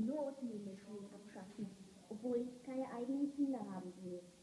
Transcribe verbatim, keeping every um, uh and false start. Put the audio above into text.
Piloten in der Schule abschaffen, obwohl ich keine eigenen Kinder haben will.